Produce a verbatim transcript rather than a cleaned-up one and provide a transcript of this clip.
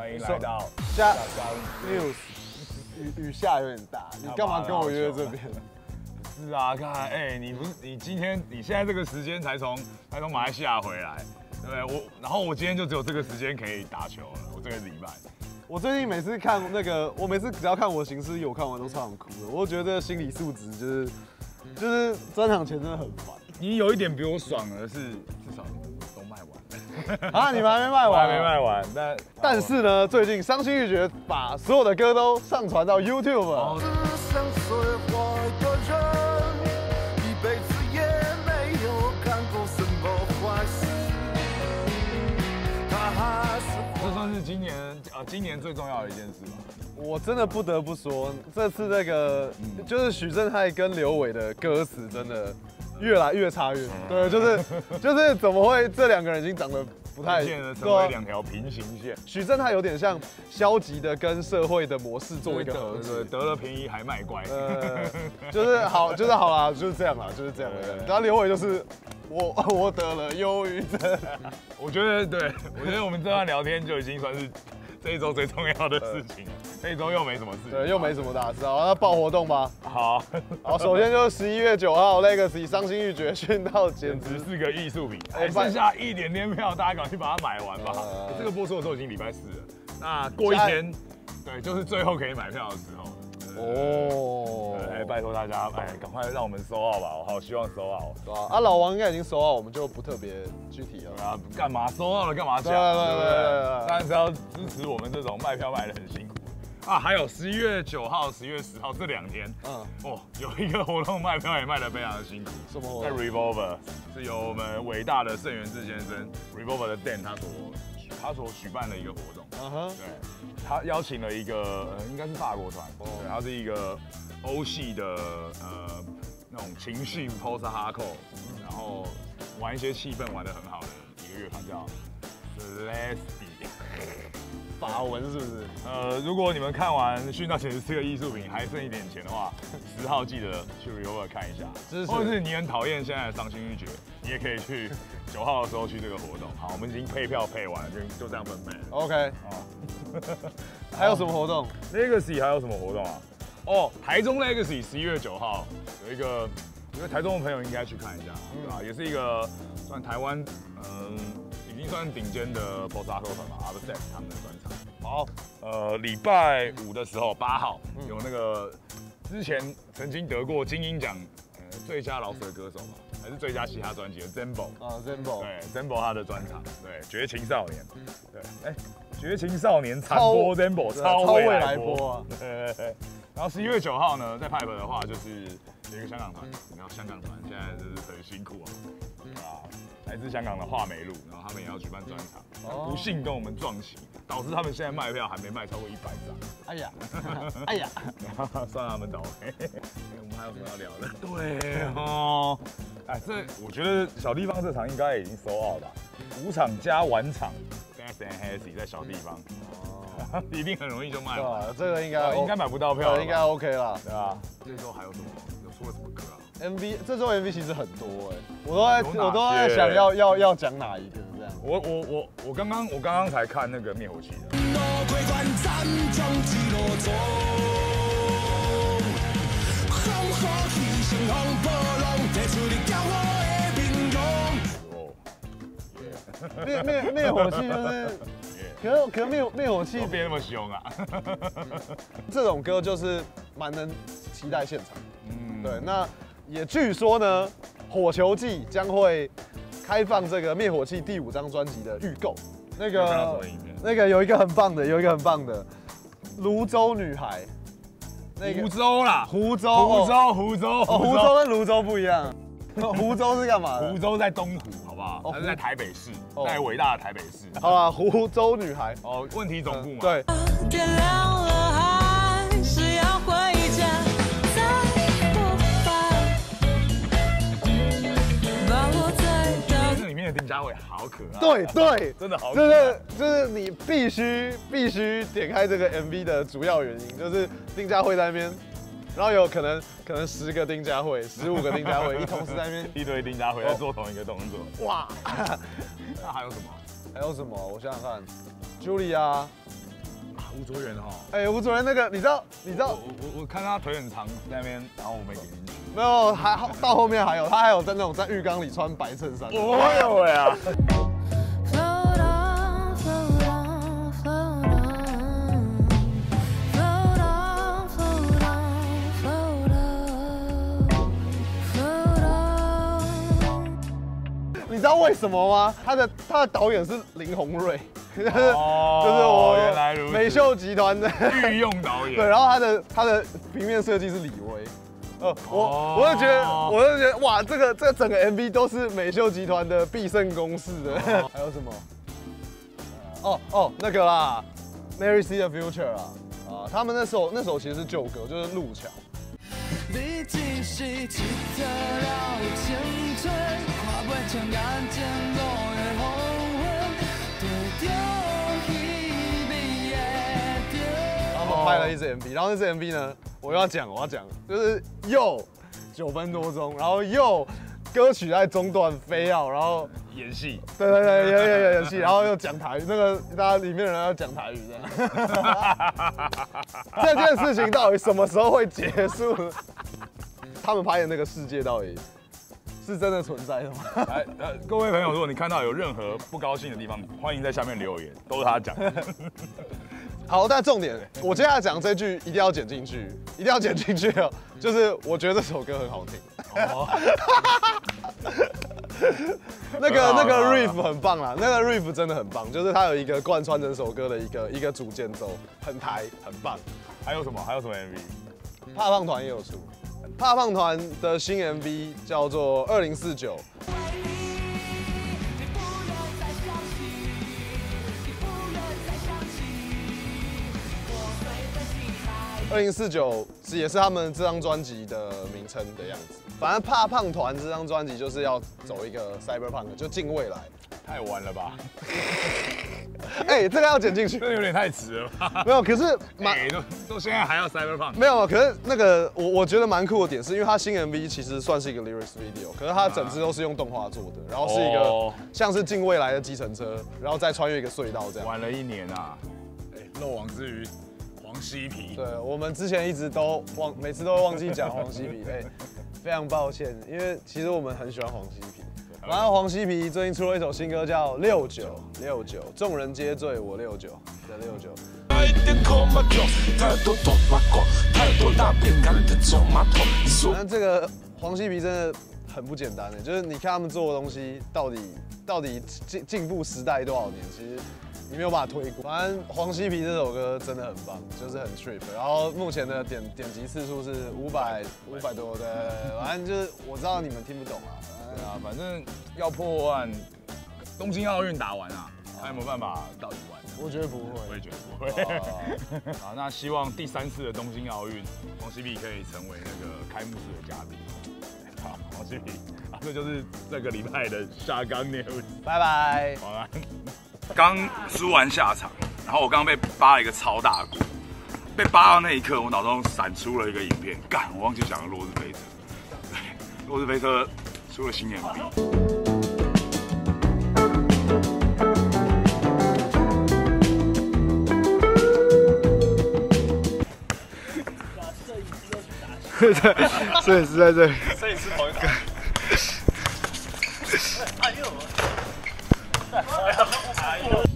欢迎来到下 news， 雨雨下有点大，你干嘛跟我约这边？ 是啊，看，哎、欸，你不是你今天你现在这个时间才从才从马来西亚回来，对不对？我然后我今天就只有这个时间可以打球了，我这个礼拜。 我最近每次看那个，我每次只要看我行尸有看完都超想哭的。我觉得心理素质就是就是专场前真的很烦。 你有一点比我爽的是，至少都卖完了啊，你们还没卖完？ 还没卖完，但但是呢，最近伤心欲绝把所有的歌都上传到 YouTube 了。哦这算是今年呃今年最重要的一件事吧。 我真的不得不说，这次那个、嗯、就是许正泰跟刘伟的歌词真的越来越差越对，就是就是怎么会这两个人已经长得不太， 渐的成为两条平行线。 许正泰有点像消极的跟社会的模式做一个和解， 得了便宜还卖乖， 呃，就是好就是好啦，就是这样啦，就是这样的。然后刘伟就是我我得了忧郁症， 我觉得对，我觉得我们这段聊天就已经算是这一周最重要的事情了。这一周又没什么事情， 对，又没什么大事。好，那报活动吧。 好， 好，首先就是十一月九号 ，Legacy 伤心欲绝殉道，简直是个艺术品。还剩下一点点票，大家赶快去把它买完吧。呃、这个播出的时候已经礼拜四了，那过一天，对，就是最后可以买票的时候。哦，哎，拜托大家，哎，赶快让我们收好吧，我好希望收好。 对啊，啊，老王应该已经收好，我们就不特别具体了。 啊，干嘛收好了干嘛讲？对对对对，当然是要支持我们这种卖票卖得很辛苦啊。还有十一月九号、十月十号这两天，嗯，哦，有一个活动卖票也卖得非常的辛苦。 什么活动？ 在 Revolver 是由我们伟大的盛元志先生 Revolver 的 Dan 他所他所举办的一个活动。嗯哼，对。他邀请了一个，呃，应该是法国团，哦、对，他是一个欧系的，呃，那种情绪 post hardcore，然后玩一些气氛玩得很好的一个乐团叫 Celeste， 法文是不是？ 呃，如果你们看完《殉道简直是个艺术品》还剩一点钱的话，十号记得去 Revolver 看一下，或者是你很讨厌现在的伤心欲绝，你也可以去九号的时候去这个活动。好，我们已经配票配完了，就就这样分配了。 OK， 哦。还有什么活动 ？Legacy 还有什么活动啊？哦，台中 Legacy 十一月九号有一个，我觉得台中的朋友应该去看一下，对吧？也是一个算台湾，嗯，已经算顶尖的 post hardcore团吧 ，Upset 他们的专场。好，呃，礼拜五的时候，八号有那个之前曾经得过金鹰奖，呃，最佳饶舌歌手吧，还是最佳嘻哈专辑的 Zembo 啊 ，Zembo， 对 ，Zembo 他的专场，对，绝情少年，对，哎。绝情少年残播 Zembo 超未来播啊！对对对。然后十一月九号呢，在 Pipe 的话，就是有一个香港团，然后香港团现在就是很辛苦啊，啊，来自香港的画眉路，然后他们也要举办专场，哦、不幸跟我们撞期，导致他们现在卖票还没卖超过一百张。 哎呀，哎呀， 算他们倒霉。我们还有什么要聊的？对哦，哎，这我觉得小地方这场应该已经收好了吧？五场加晚场。Fast and Hazy 在小地方，哦，一定很容易就卖完。 这个应该应该买不到票， 应该 OK 啦， 对吧？这周还有什么？有出了什么歌啊 ？M V 这周 M V 其实很多哎，我都在我都在想要要要讲哪一个这样。 我我我我刚刚我刚刚才看那个灭火器的。 灭灭灭火器就是，可可灭灭火器变那么凶啊！ 这种歌就是蛮能期待现场。嗯，对，那也据说呢，火球季将会开放这个灭火器第五张专辑的预购。那个那个有一个很棒的，有一个很棒的泸州女孩。 那個、湖州啦， 湖州， 湖州，湖州， 哦，湖州跟泸州不一样。湖州是干嘛的？ 湖州在东湖，好不好？它是在台北市，在伟大的台北市。 好啦，湖州女孩。 哦，问题总部嘛。 对。天亮了，还是要回家，再不烦。这里面的丁家伟好可爱。 对对， 真的好可爱。 就是就是你必须必须点开这个 M V 的主要原因，就是丁家伟在那边。然后有可能可能十个丁家慧，十五个丁家慧，一同时在那边一堆丁家慧在做同一个动作。哇！那还有什么？ 还有什么？我想想看 ，Julia， 吴卓源哈， 哎，吴卓源那个，你知道，你知道， 我我我看他腿很长在那边，然后我没点进去。 没有，还好到后面还有，他还有在那种在浴缸里穿白衬衫。 哦呦喂啊！ 你知道为什么吗？他的他的导演是林宏瑞，就是哦、 就是我原来如此美秀集团的御用导演。 对，然后他的他的平面设计是李威。呃，我、 哦、 我就觉得，我就觉得，哇，这个这个整个 M V 都是美秀集团的必胜公式的。哦、还有什么？哦哦，那个啦 ，Mary See the Future 啊，啊，他们那首那首其实是旧歌，就是路桥。你只是一条了青春，看袂穿眼前路的黄昏，对着彼美的着。他们拍了一支 M V， 然后那支 M V 呢，我要讲，我要讲，就是又九分多钟，然后又歌曲在中段飞要，然后演戏， 对对对，演演演演戏，然后又讲台语，那个大家里面的人要讲台语这样。这件事情到底什么时候会结束？他们拍的那个世界到底是真的存在的吗？ 来，呃，各位朋友，如果你看到有任何不高兴的地方，欢迎在下面留言，都是他讲的。 好，但重点，我接下来讲这句一定要剪进去，一定要剪进去哦。就是我觉得这首歌很好听。哦。那个那个 riff 很棒啦，那个 riff 真的很棒，就是它有一个贯穿整首歌的一个一个主间奏，很台，很棒。 还有什么？还有什么 M V？ 怕胖团也有出，怕胖团的新 M V 叫做二零四九。二零四九是也是他们这张专辑的名称的样子。反正怕胖团这张专辑就是要走一个 cyberpunk， 就近未来。 太晚了吧？ 哎、欸，这个要剪进去， 这有点太迟了吧？ 没有，可是蛮、 欸、都都现在还要 cyberpunk。 没有，可是那个我我觉得蛮酷的点是，因为它新 M V 其实算是一个 lyrics video， 可是它整支都是用动画做的，然后是一个像是近未来的计程车，然后再穿越一个隧道这样。 晚了一年啊！哎、欸，漏网之鱼。黄西皮， 对我们之前一直都忘，每次都会忘记讲黄西皮，哎、欸，非常抱歉，因为其实我们很喜欢黄西皮。然后黄西皮最近出了一首新歌叫《六九六九》，众人皆醉我六九的六九。那这个黄西皮真的很不简单的，就是你看他们做的东西，到底到底进进步时代多少年，其实。你没有办法推估，反正黄西皮这首歌真的很棒，就是很 trip， 然后目前的点点击次数是五百五百多的，反正就是我知道你们听不懂啊， 对啊，反正要破万，东京奥运打完啊，还有没有办法到一万？ 我觉得不会， 我也觉得不会。好，那希望第三次的东京奥运，黄西皮可以成为那个开幕式的嘉宾。好，黄西皮，啊，这就是这个礼拜的下岗 news， 拜拜， 晚安。刚输完下场，然后我刚刚被扒了一个超大鼓，被扒到那一刻，我脑中闪出了一个影片，干，我忘记讲了落日飞车，对，落日飞车出了新 M V。 摄影师在这里， 摄影师同一个。哎呦！哎呦！